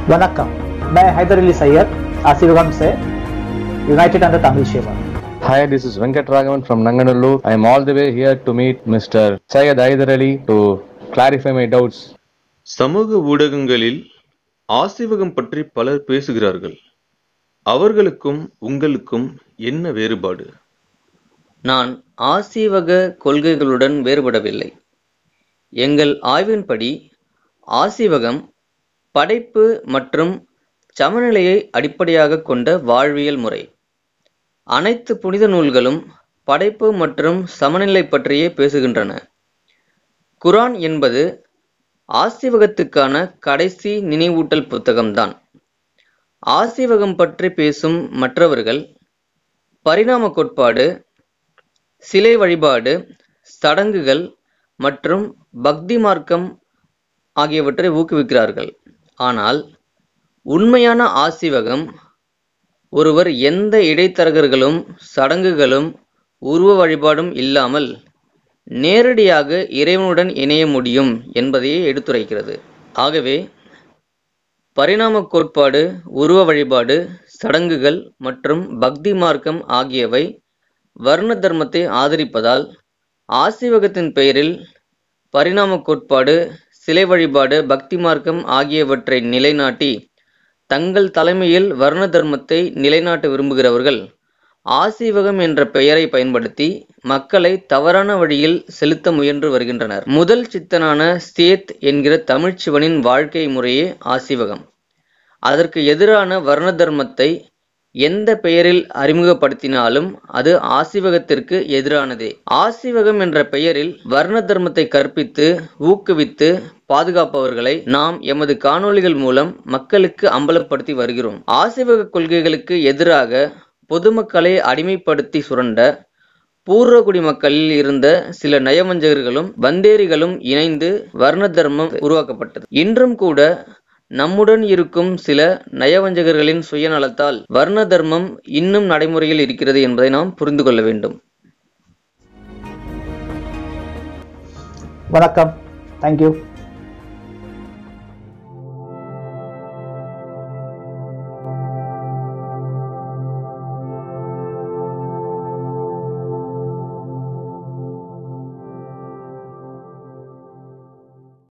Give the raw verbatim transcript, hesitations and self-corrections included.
वनक्कम, मैं हैदर अली सैयद आशीर्वाद से यूनाइटेड अंडर तमिल सेवा. Hi, this is Venkat Raghavan from Nanganallur. I am all the way here to meet Mister Syed Hyder Ali to clarify my doubts. சமூக ஊடகங்களில் ஆசீவகம் பற்றி பலர் பேசுகிறார்கள். அவர்களுக்கும் உங்களுக்கும் என்ன வேறுபாடு? நான் ஆசீவக கொள்கைகளுடன் வேறுபடவில்லை. எங்கள் ஆய்வின்படி ஆசீவகம் படைப்பு மற்றும் சமநிலையை அடிப்படையாக கொண்ட வாழ்வியல் முறை. அனைத்து புனித நூல்களும் படைப்பு மற்றும் சமநிலை பற்றியே பேசுகின்றன. குர்ஆன் என்பது ஆசீவகத்துக்கான கடைசி நினைவூட்டல் புத்தகம்தான். ஆசீவகம் பற்றி பேசும் மற்றவர்கள் பரிணாம கோட்பாடு, சிலை வழிபாடு, சடங்குகள் மற்றும் பக்தி மார்க்கம் ஆகியவற்றை ஊக்குவிக்கிறார்கள். ஆனால் உண்மையான ஆசீவகம் ஒருவர் எந்த இடைத்தரகர்களும் சடங்குகளும் உருவ வழிபாடும் இல்லாமல் நேரடியாக இறைவனுடன் இணைய முடியும் என்பதையே எடுத்துரைக்கிறது. ஆகவே பரிணாம கோட்பாடு, உருவ வழிபாடு, சடங்குகள் மற்றும் பக்தி மார்க்கம் ஆகியவை வர்ண தர்மத்தை ஆதரிப்பதால் ஆசீவகத்தின் பெயரில் பரிணாம கோட்பாடு, சிலை வழிபாடு, பக்தி மார்க்கம் ஆகியவற்றை நிலைநாட்டி தங்கள் தலைமையில் வர்ண தர்மத்தை நிலைநாட்ட விரும்புகிறவர்கள் ஆசீவகம் என்ற பெயரை பயன்படுத்தி மக்களை தவறான வழியில் செலுத்த முயன்று வருகின்றனர். முதல் சித்தனான சேத் என்கிற தமிழ்ச் சிவனின் வாழ்க்கை முறையே ஆசீவகம். அதற்கு எதிரான வர்ண தர்மத்தை எந்த பெயரில் அறிமுகப்படுத்தினாலும் அது ஆசீவகத்திற்கு எதிரானதே. ஆசீவகம் என்ற பெயரில் வர்ண தர்மத்தை கற்பித்து ஊக்குவித்து பாதுகாப்பவர்களை நாம் எமது காணொளிகள் மூலம் மக்களுக்கு அம்பலப்படுத்தி வருகிறோம். ஆசீவக கொள்கைகளுக்கு எதிராக பொதுமக்களை அடிமைப்படுத்தி சுரண்ட பூர்வகுடி மக்களில் இருந்த சில நயவஞ்சகர்களும் வந்தேரிகளும் இணைந்து வர்ண தர்மம் உருவாக்கப்பட்டது. இன்றும் கூட நம்முடன் இருக்கும் சில நயவஞ்சகர்களின் சுயநலத்தால் வர்ண தர்மம் இன்னும் நடைமுறையில் இருக்கிறது என்பதை நாம் புரிந்து கொள்ள வேண்டும். வணக்கம், தேங்க்யூ.